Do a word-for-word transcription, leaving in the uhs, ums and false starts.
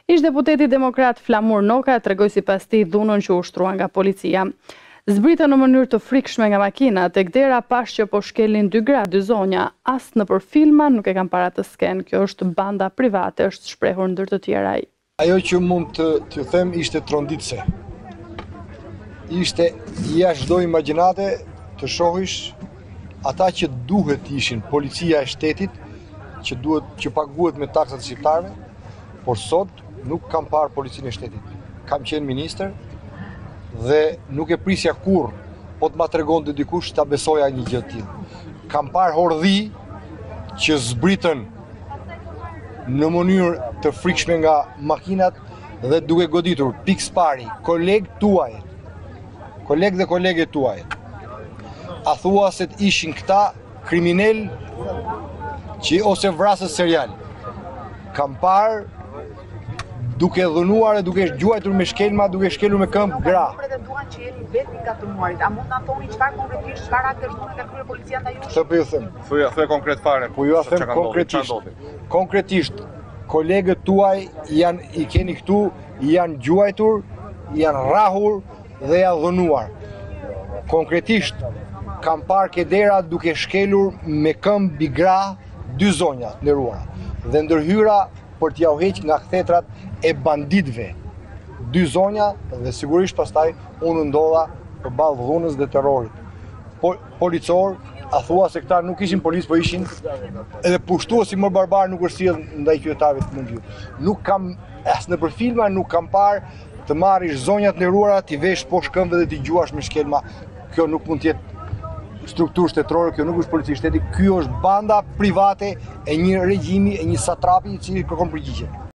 Ish-deputeti demokrat Flamur Noka tregoi sipas tij dhunën që u shtrua nga policia. Zbritën në mënyrë të frikshme nga makina, tek dera pash që po shkelin dy gra, dy zonja, as nëpër filma nuk e kanë para të sken. Kjo është banda private, është shprehur ndër të tjera ai. Ajo që mund të t'ju them ishte tronditse. Ishte jashtë çdo imagjinate të shohish ata që duhet ishin policia e shtetit, që duhet që paguhet me taksat e shqiptarëve, por sot nuk kam parë policinë e shtetit. Kam qenë ministër dhe nuk e prisja kur, po të ma tregonte dikush ta besoja një gjë të tillë. Kam parë hordhi që zbritën në mënyrë të frikshme nga makinat dhe duke goditur pikës pari, kolegë tuaj, kolegë dhe kolege tuaj. A thua se ishin këta kriminel që ose vrasës serial. Kam parë duke dhunuar e duke gjuajtur me shkelma, duke shkelur me këmbë gra. Pretenduan që jeni vetë nga të muarit. A mund na thoni çfarë konkretisht, çfarë akte shtunë ka kryer policia ndaj jush? Këtë po ju them. Thuaj, thuaj konkret fare. Po ju a them konkretisht. Konkretisht, kolegët tuaj janë i keni këtu, janë gjuajtur, janë rrahur dhe janë dhunuar. Konkretisht, kam parë kedera duke shkelur me këmbë bigra dy zonja të nderuara. Dhe ndërhyra për t'ja u heq nga kthetrat e banditëve. Dy zonja dhe sigurisht pastaj unë ndodha përballë dhunës dhe terrorit. Po, policor, a thua se këta nuk ishin policë, po ishin edhe pushtuesi më barbar nuk është sjell ndaj qytetarëve të mundjur. Nuk kam as nëpër filma nuk kam parë të marrish zonjat nderuara, t'i vesh poshtë këmbëve dhe t'i gjuash me shkelma. Kjo nuk mund të jetë strukturë shtetërore, kjo nuk është polici shteti, kjo është banda private e një regjimi, e një satrapi i cili kërkon përgjigje.